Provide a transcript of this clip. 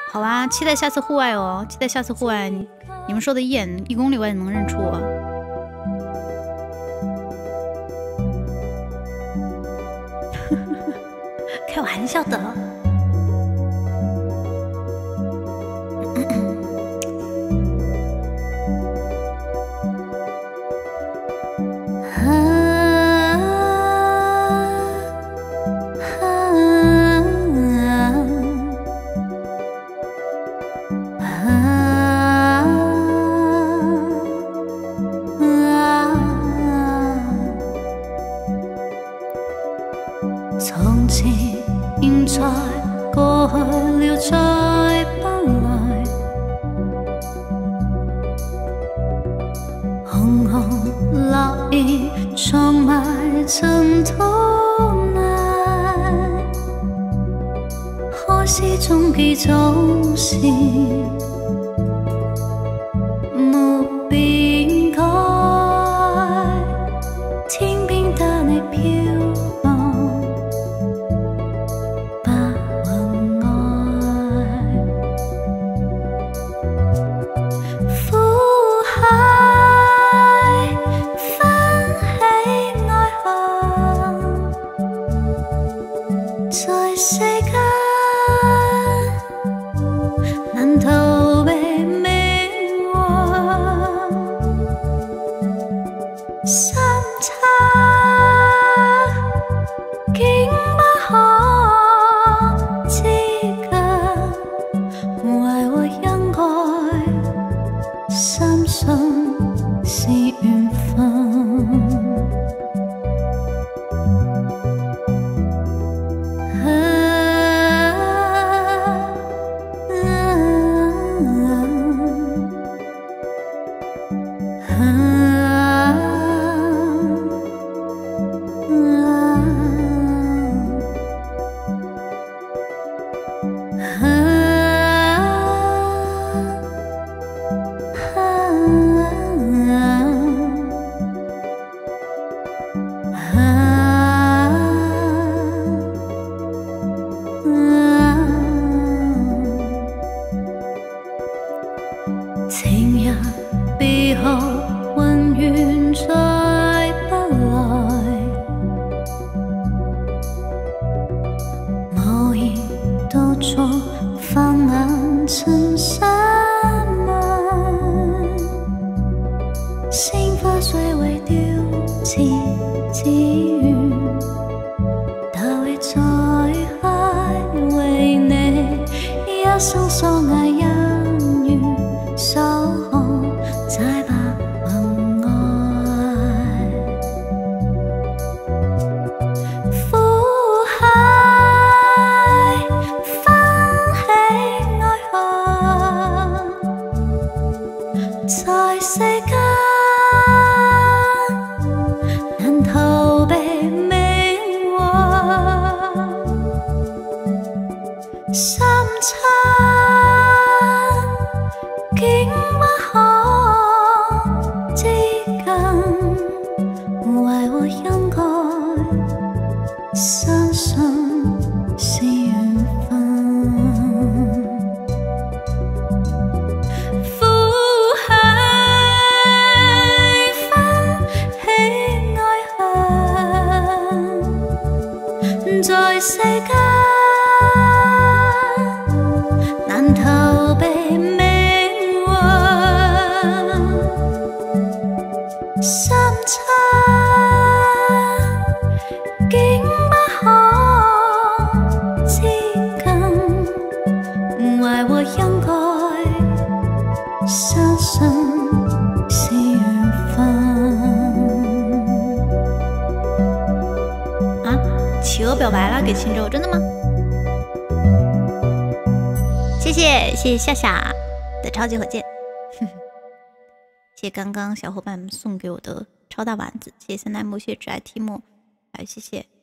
好啊，期待下次户外哦，期待下次户外，你们说的1公里外能认出我。开玩笑的。 从前在過去了，再不來。紅紅落葉藏埋塵土內，開始終記總是沒變改。天邊的你飄。在世間難逃避命運，相差竟不可接近，為我因愛深信是緣分。情人別後永遠再不來，無言到盡泛眼襯衫紋，鮮花雖會凋謝只願投棄在海，為你一生所愛恩怨守候在白雲外，苦海翻起愛恨，在世間難逃避命運，深差竟不可接近，為我因愛相信是緣分。苦海翻起愛恨，在世間難逃避命運，深差竟不可接近，為我因愛相信是緣分。 啊，企鹅表白了，給秦州，真的嗎？謝謝夏夏的超級火箭，謝謝剛剛小伙伴們送給我的超大丸子，謝謝三代目，謝謝摯愛提莫，還有謝謝